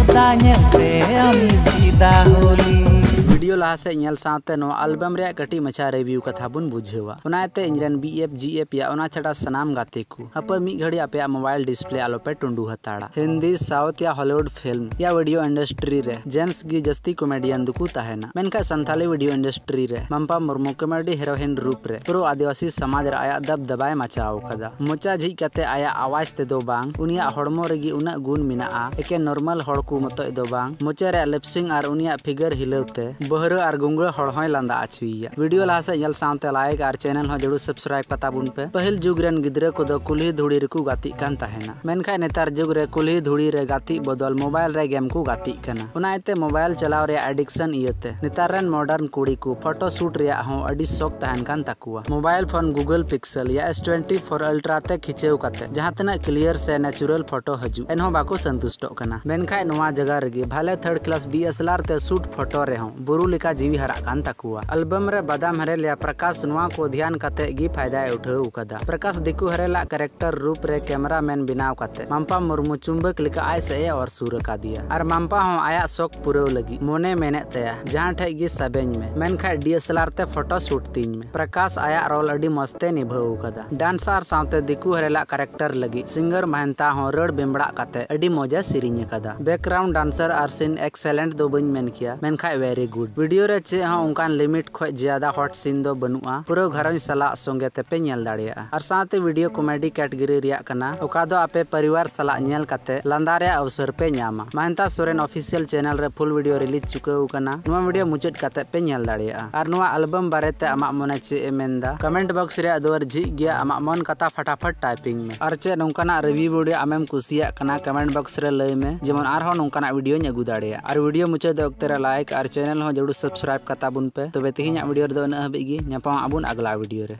दा नेलते आमी जीदा होली वीडियो लहा से नेल साथे नो एल्बम रे कटी मचा रिव्यू कथा बुन बुझेवा ओनाते इनरेन बीएफ जीएफ या ओना छटा सनाम गाते को अप मी घड़ी आपे मोबाइल डिस्प्ले आलो पे टुंडू हताड़ा हिंदी साउथ या हॉलीवुड फिल्म या वीडियो इंडस्ट्री रे जेंट्स गी जस्ती कॉमेडियन दुकु ताहेना मेनका संथाली वीडियो इंडस्ट्री रे मम्पा मुर्मू कॉमेडी हीरोइन रूप रे पुरो आदिवासी समाज रे आया दब दबाय मचाव कदा मोचा झी कते आया आवाज ते दो बांग उनिया हड़मो रेगी उना गुण मिनाआ एके नॉर्मल हड़ को मतो दो बांग मोचा रे लिपसिंग आर उनिया फिगर हिलौते बहर और गुंगड़ हड़ होय लांदा आछुइया वीडियो लहा से नेल सावते लाइक और चैनल हो जरूर सब्सक्राइब पता बुन पे पहिल जुग रेन गिद्रा को दो कुल्ही धुड़ी रेकु गाती कान ताहेना मेनखा नेतार जुग रे कुल्ही धुड़ी रे गाती बदल मोबाइल रे गेम को गाती काना ओनाते मोबाइल चलाव रे एडिक्शन इयते नेतार रेन मॉडर्न कुड़ी को फोटो शूट रे हो अडी शौक ताहन कान ताकुआ मोबाइल फोन गूगल पिक्सल या S24 अल्ट्रा ते खिचेव काते जहां तना क्लियर से नेचुरल फोटो हजू एनहो बाको संतुष्टो काना मेनखा नोवा जगह रे भाले थर्ड क्लास DSLR ते शूट फोटो रे हो बुरु लिका जीवी हरा कान ताकुआ एल्बम रे बादाम हरे लिया प्रकाश नोवा को ध्यान काते गी फायदा उठाव कदा प्रकाश दिकु हरेला कैरेक्टर रूप रे कैमरामैन बिनाव काते मम्पा मुर्मू चुंबक लिका आय से और सूर का दिया और मम्पा हो आया शौक पुरव लगी मोने मेने तया जहां ठे गी सबेज में मेनखा DSLR ते फोटो शूट तीन में प्रकाश आया रोल अडी मस्ते निभाव कदा डांसर सावते दिकु हरेला कैरेक्टर लगी सिंगर महंता हो रड़ बिमड़ा काते अडी मजा सिरिंग कदा बैकग्राउंड डांसर आर सीन एक्सेलेंट दो बन मेन किया मेनखा वेरी गुड वीडियो रे चे हो उनकान लिमिट खो ज्यादा हॉट सीन दो बनुआ पूरा घर सला संगे तेपे नेल दाड़िया और साथे वीडियो कॉमेडी कैटेगरी रिया कना ओका दो आपे परिवार सला नेल काते लांदा रे अवसर पे न्यामा महंता सोरेन ऑफिशियल चैनल रे फुल वीडियो रिलीज चुकाव कना नुवा वीडियो मुचाद काते पे नेल दाड़िया और नुवा एल्बम बारेते आमा मने चे मेंदा कमेंट बॉक्स रे दोर झी गया आमा मन कथा फटाफट टाइपिंग में और चे नोंकाना रिव्यू वीडियो आमेम कुसिया कना कमेंट बॉक्स रे लय में जेमन आर हो नोंकाना वीडियो नी अगु दाड़िया और वीडियो मुचाद वक्त रे लाइक और चैनल हो जरूर सब्सक्राइब कता बुन पे तबे तिहिना वीडियो रे दो न हबी गी न्यापा आबुन अगला वीडियो रे।